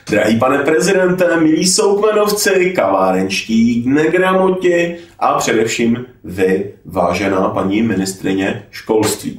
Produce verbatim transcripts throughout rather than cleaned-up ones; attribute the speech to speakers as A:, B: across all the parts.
A: Drahý pane prezidente, milí soukmenovci, kavárenští, negramoti a především vy, vážená paní ministryně školství.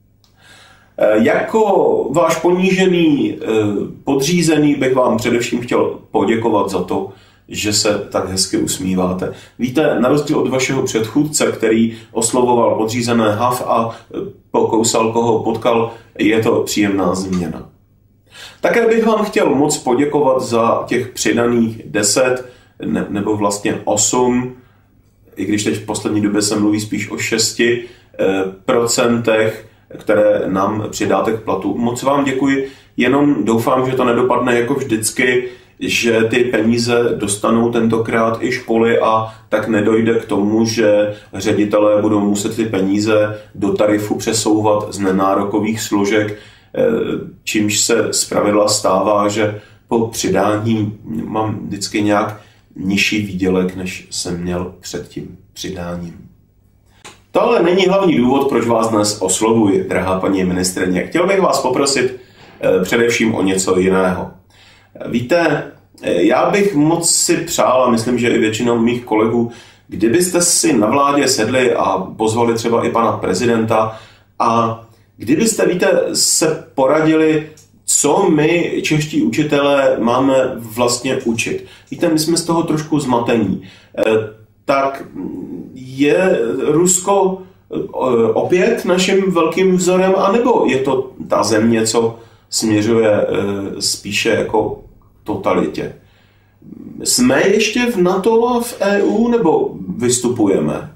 A: Jako váš ponížený podřízený bych vám především chtěl poděkovat za to, že se tak hezky usmíváte. Víte, na rozdíl od vašeho předchůdce, který oslovoval podřízené hav a pokousal, koho potkal, je to příjemná změna. Také bych vám chtěl moc poděkovat za těch přidaných deset ne, nebo vlastně osm, i když teď v poslední době se mluví spíš o šesti procentech, které nám přidáte k platu. Moc vám děkuji, jenom doufám, že to nedopadne jako vždycky, že ty peníze dostanou tentokrát i školy a tak nedojde k tomu, že ředitelé budou muset ty peníze do tarifu přesouvat z nenárokových složek, čímž se zpravidla stává, že po přidání mám vždycky nějak nižší výdělek, než jsem měl před tím přidáním. To ale není hlavní důvod, proč vás dnes oslovuji, drahá paní ministryně. Chtěl bych vás poprosit především o něco jiného. Víte, já bych moc si přál, a myslím, že i většina mých kolegů, kdybyste si na vládě sedli a pozvali třeba i pana prezidenta a kdybyste, víte, se poradili, co my, čeští učitelé, máme vlastně učit. Víte, my jsme z toho trošku zmatení. Tak je Rusko opět naším velkým vzorem, anebo je to ta země, co směřuje spíše jako totalitě? Jsme ještě v NATO a v E U, nebo vystupujeme?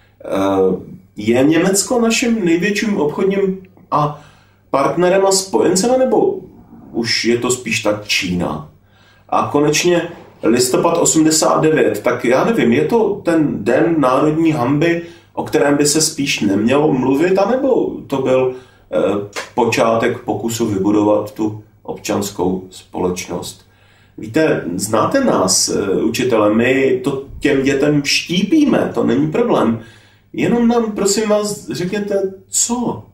A: Je Německo naším největším obchodním a partnerem a spojencem, nebo už je to spíš ta Čína? A konečně listopad osmdesát devět, tak já nevím, je to ten den národní hanby, o kterém by se spíš nemělo mluvit, anebo to byl eh, počátek pokusu vybudovat tu občanskou společnost? Víte, znáte nás, učitele, my to těm dětem štípíme, to není problém. Jenom nám, prosím vás, řekněte, co?